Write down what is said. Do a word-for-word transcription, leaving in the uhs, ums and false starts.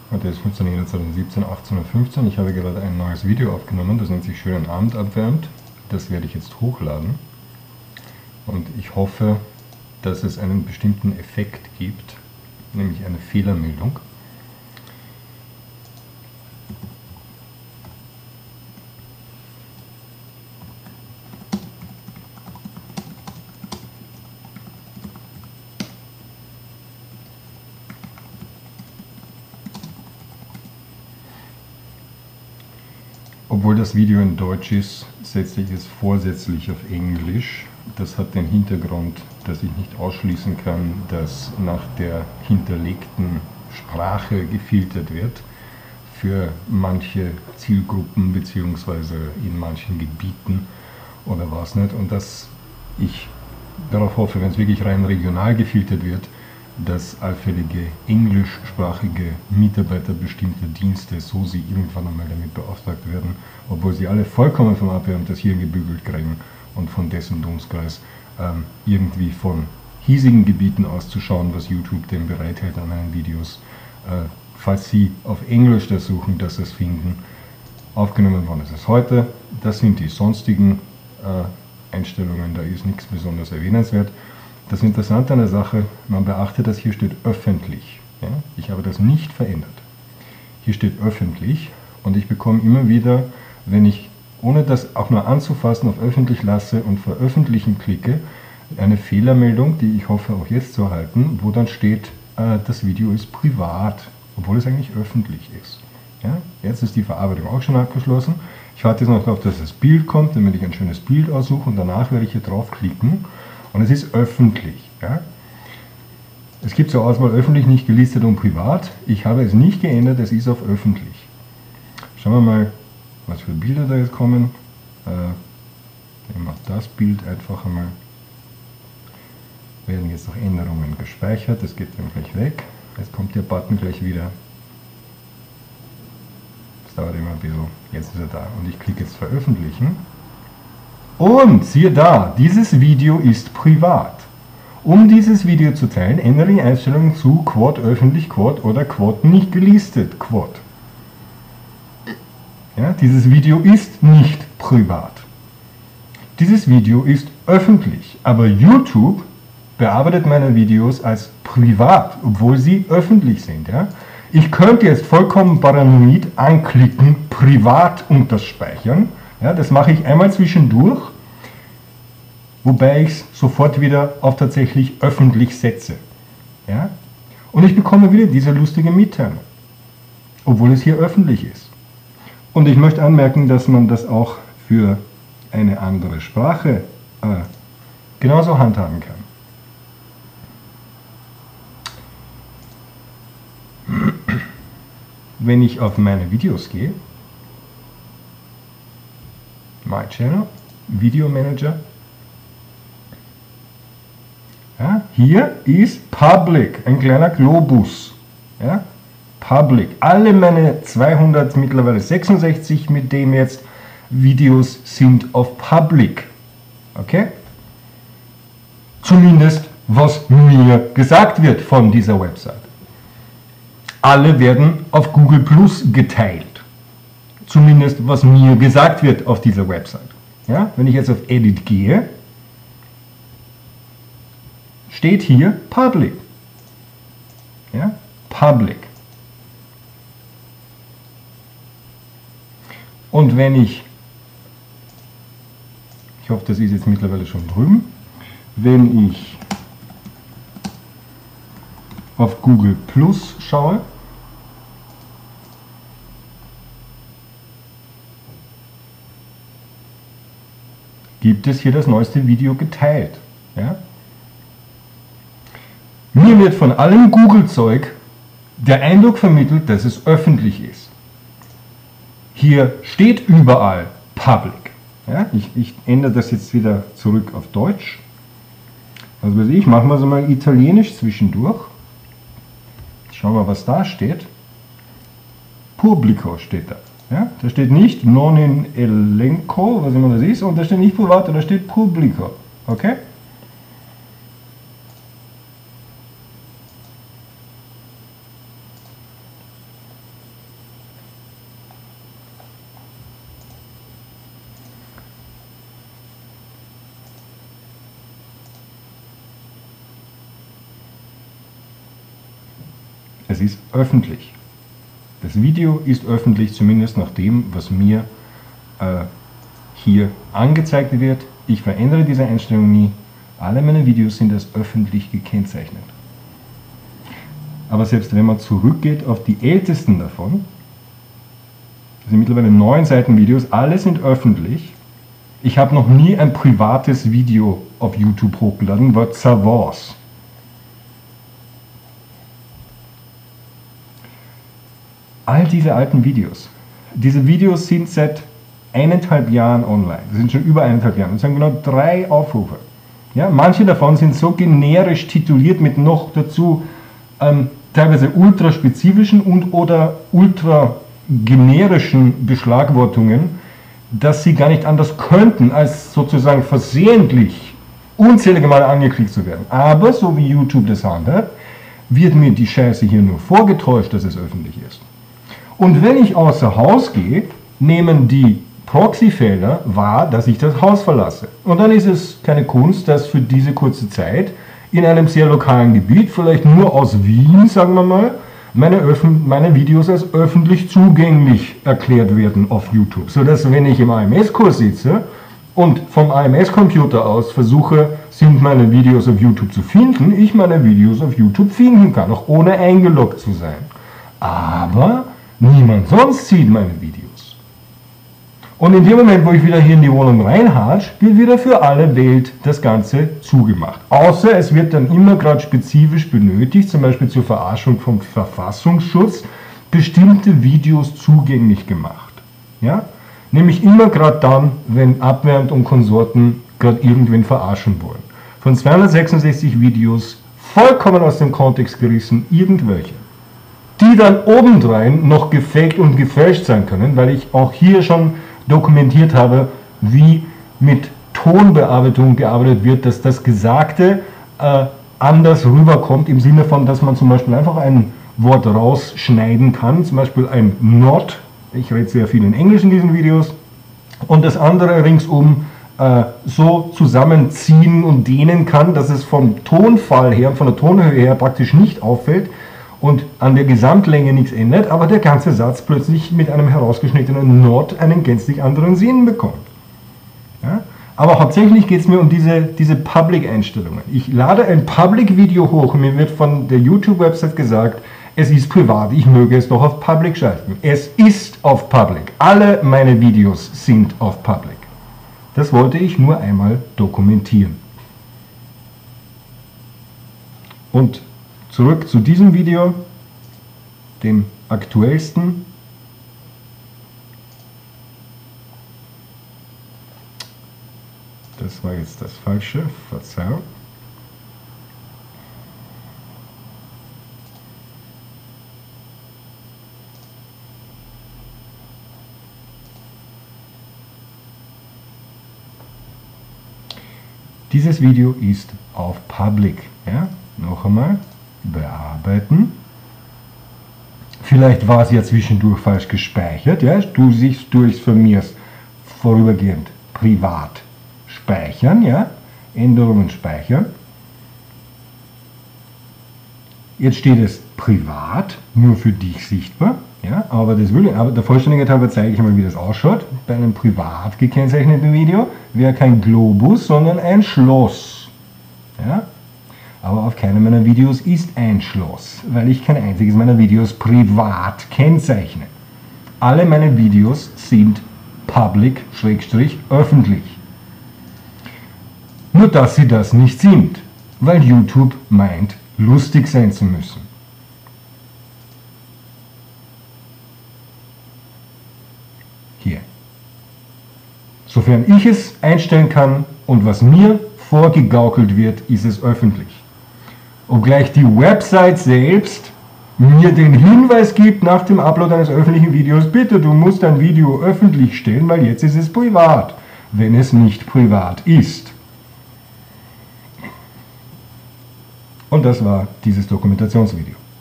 Heute ist fünfzehnter Jänner zweitausendsiebzehn, achtzehn Uhr fünfzehn. Ich habe gerade ein neues Video aufgenommen, das nennt sich Schönen Abend abwärmt. Das werde ich jetzt hochladen. Und ich hoffe, dass es einen bestimmten Effekt gibt, nämlich eine Fehlermeldung. Obwohl das Video in Deutsch ist, setze ich es vorsätzlich auf Englisch. Das hat den Hintergrund, dass ich nicht ausschließen kann, dass nach der hinterlegten Sprache gefiltert wird für manche Zielgruppen bzw. in manchen Gebieten oder was nicht. Und dass ich darauf hoffe, wenn es wirklich rein regional gefiltert wird, dass allfällige englischsprachige Mitarbeiter bestimmter Dienste, so sie irgendwann einmal damit beauftragt werden, obwohl sie alle vollkommen vom Abwärmen das Hirn gebügelt kriegen und von dessen Dunstkreis ähm, irgendwie von hiesigen Gebieten auszuschauen, was YouTube denn bereithält an meinen Videos. Äh, falls Sie auf Englisch das suchen, dass Sie es finden. Aufgenommen worden ist es heute. Das sind die sonstigen äh, Einstellungen, da ist nichts besonders erwähnenswert. Das Interessante an der Sache, man beachtet, dass hier steht öffentlich. Ja? Ich habe das nicht verändert. Hier steht öffentlich und ich bekomme immer wieder, wenn ich, ohne das auch nur anzufassen, auf öffentlich lasse und veröffentlichen klicke, eine Fehlermeldung, die ich hoffe auch jetzt zu erhalten, wo dann steht, äh, das Video ist privat, obwohl es eigentlich öffentlich ist. Ja? Jetzt ist die Verarbeitung auch schon abgeschlossen. Ich warte jetzt noch darauf, dass das Bild kommt, damit ich ein schönes Bild aussuche und danach werde ich hier draufklicken. Und es ist öffentlich. Ja? Es gibt zur Auswahl öffentlich, nicht gelistet und privat. Ich habe es nicht geändert, es ist auf öffentlich. Schauen wir mal, was für Bilder da jetzt kommen. Äh, ich mache das Bild einfach einmal. Werden jetzt noch Änderungen gespeichert, das geht dann gleich weg. Jetzt kommt der Button gleich wieder. Das dauert immer ein bisschen. Jetzt ist er da. Und ich klicke jetzt veröffentlichen. Und siehe da, dieses Video ist privat. Um dieses Video zu teilen, ändere die Einstellungen zu Quad öffentlich Quad oder Quad nicht gelistet Quad. Ja, dieses Video ist nicht privat. Dieses Video ist öffentlich, aber YouTube bearbeitet meine Videos als privat, obwohl sie öffentlich sind. Ja? Ich könnte jetzt vollkommen paranoid anklicken, privat unterspeichern. Ja, das mache ich einmal zwischendurch, wobei ich es sofort wieder auf tatsächlich öffentlich setze. Ja? Und ich bekomme wieder diese lustige Mitteilung, obwohl es hier öffentlich ist. Und ich möchte anmerken, dass man das auch für eine andere Sprache äh, genauso handhaben kann. Wenn ich auf meine Videos gehe, My Channel, Video Manager. Ja, hier ist Public, ein kleiner Globus. Ja, Public. Alle meine zweihundert, mittlerweile sechsundsechzig mit dem jetzt Videos sind auf Public. Okay? Zumindest was mir gesagt wird von dieser Website. Alle werden auf Google Plus geteilt. Zumindest was mir gesagt wird auf dieser Website. Ja? Wenn ich jetzt auf Edit gehe, steht hier Public. Ja? Public. Und wenn ich, ich hoffe, das ist jetzt mittlerweile schon drüben, wenn ich auf Google Plus schaue, gibt es hier das neueste Video geteilt. Ja? Mir wird von allem Google-Zeug der Eindruck vermittelt, dass es öffentlich ist. Hier steht überall Public. Ja? Ich, ich ändere das jetzt wieder zurück auf Deutsch. Also weiß ich, machen wir es mal italienisch zwischendurch. Schauen wir, was da steht. Pubblico steht da. Ja, da steht nicht non in elenco, was immer das ist, und da steht nicht privat, da steht Pubblico. Okay? Es ist öffentlich. Das Video ist öffentlich, zumindest nach dem, was mir äh, hier angezeigt wird. Ich verändere diese Einstellung nie. Alle meine Videos sind als öffentlich gekennzeichnet. Aber selbst wenn man zurückgeht auf die ältesten davon, das sind mittlerweile neun Seiten Videos, alle sind öffentlich. Ich habe noch nie ein privates Video auf YouTube hochgeladen, was Savants. All diese alten Videos, diese Videos sind seit eineinhalb Jahren online, das sind schon über eineinhalb Jahre, und es haben genau drei Aufrufe. Ja, manche davon sind so generisch tituliert mit noch dazu ähm, teilweise ultraspezifischen und oder ultra generischen Beschlagwortungen, dass sie gar nicht anders könnten, als sozusagen versehentlich unzählige Male angeklickt zu werden. Aber, so wie YouTube das handelt, wird mir die Scheiße hier nur vorgetäuscht, dass es öffentlich ist. Und wenn ich außer Haus gehe, nehmen die Proxyfelder wahr, dass ich das Haus verlasse. Und dann ist es keine Kunst, dass für diese kurze Zeit in einem sehr lokalen Gebiet, vielleicht nur aus Wien, sagen wir mal, meine, Öffn- meine Videos als öffentlich zugänglich erklärt werden auf YouTube. Sodass, wenn ich im A M S-Kurs sitze und vom A M S-Computer aus versuche, sind meine Videos auf YouTube zu finden, ich meine Videos auf YouTube finden kann, auch ohne eingeloggt zu sein. Aber niemand sonst sieht meine Videos. Und in dem Moment, wo ich wieder hier in die Wohnung reinhatsch, wird wieder für alle Welt das Ganze zugemacht. Außer es wird dann immer gerade spezifisch benötigt, zum Beispiel zur Verarschung vom Verfassungsschutz, bestimmte Videos zugänglich gemacht. Ja? Nämlich immer gerade dann, wenn Abwärmt und Konsorten gerade irgendwen verarschen wollen. Von zweihundertsechsundsechzig Videos, vollkommen aus dem Kontext gerissen, irgendwelche. Die dann obendrein noch gefaked und gefälscht sein können, weil ich auch hier schon dokumentiert habe, wie mit Tonbearbeitung gearbeitet wird, dass das Gesagte äh, anders rüberkommt, im Sinne von, dass man zum Beispiel einfach ein Wort rausschneiden kann, zum Beispiel ein not, ich rede sehr viel in Englisch in diesen Videos, und das andere ringsum äh, so zusammenziehen und dehnen kann, dass es vom Tonfall her, von der Tonhöhe her praktisch nicht auffällt, und an der Gesamtlänge nichts ändert, aber der ganze Satz plötzlich mit einem herausgeschnittenen Not einen gänzlich anderen Sinn bekommt. Ja? Aber hauptsächlich geht es mir um diese, diese Public-Einstellungen. Ich lade ein Public-Video hoch und mir wird von der YouTube-Website gesagt, es ist privat, ich möge es doch auf Public schalten. Es ist auf Public. Alle meine Videos sind auf Public. Das wollte ich nur einmal dokumentieren. Und zurück zu diesem Video, dem aktuellsten. Das war jetzt das Falsche, Verzeihung. Dieses Video ist auf Public. Ja? Noch einmal. Bearbeiten. Vielleicht war es ja zwischendurch falsch gespeichert. Ja? Du siehst durch von mir vorübergehend privat speichern. Ja? Änderungen speichern. Jetzt steht es privat, nur für dich sichtbar. Ja? Aber, das will ich, aber der Vollständigkeit halber zeige ich mal, wie das ausschaut. Bei einem privat gekennzeichneten Video wäre kein Globus, sondern ein Schloss. Ja? Aber auf keinem meiner Videos ist ein Schloss, weil ich kein einziges meiner Videos privat kennzeichne. Alle meine Videos sind public, schrägstrich, öffentlich. Nur dass sie das nicht sind, weil YouTube meint, lustig sein zu müssen. Hier. Sofern ich es einstellen kann und was mir vorgegaukelt wird, ist es öffentlich. Obgleich die Website selbst mir den Hinweis gibt nach dem Upload eines öffentlichen Videos, bitte, du musst dein Video öffentlich stellen, weil jetzt ist es privat, wenn es nicht privat ist. Und das war dieses Dokumentationsvideo.